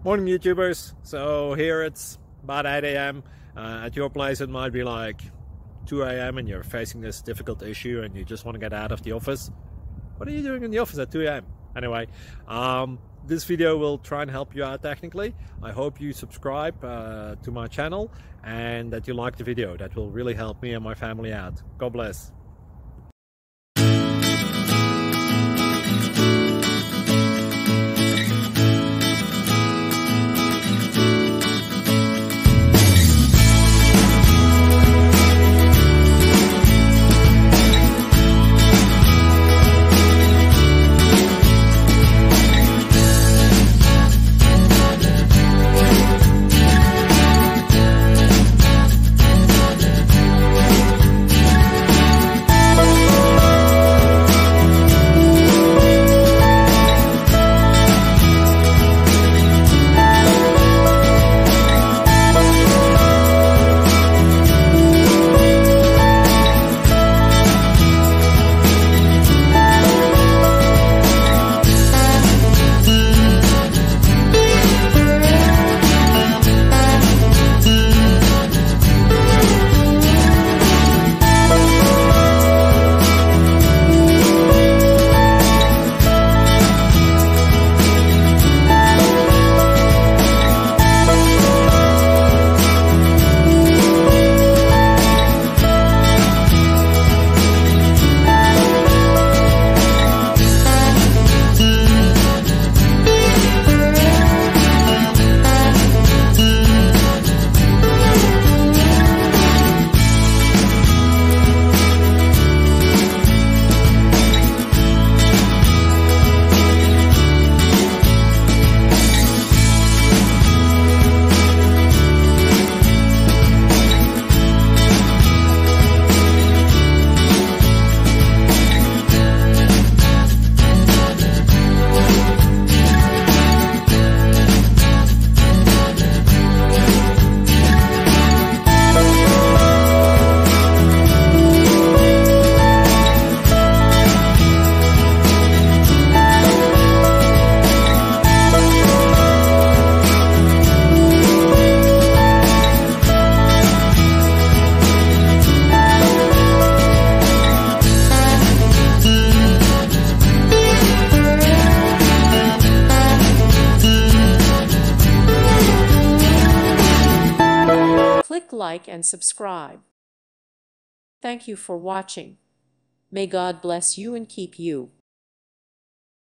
Morning YouTubers. So here it's about 8 a.m. At your place it might be like 2 a.m. and you're facing this difficult issue and you just want to get out of the office. What are you doing in the office at 2 a.m.? Anyway, this video will try and help you out technically. I hope you subscribe to my channel and that you like the video. That will really help me and my family out. God bless. Click like and subscribe. Thank you for watching. May God bless you and keep you.